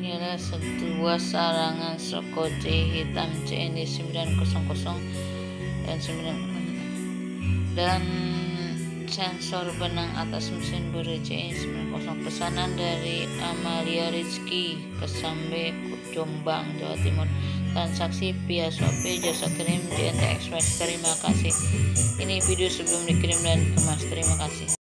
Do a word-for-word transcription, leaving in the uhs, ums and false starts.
Inilah sebuah sarangan Skoce hitam C N D sembilan nol nol dan sembilan dan sensor benang atas mesin Buri C N D sembilan nol. Pesanan dari Amalia Rizky Kesambe, Jombang, Jawa Timur. Transaksi via Shopee, jasa kirim J N T Express. Terima kasih. Ini video sebelum dikirim dan dikemas. Terima kasih.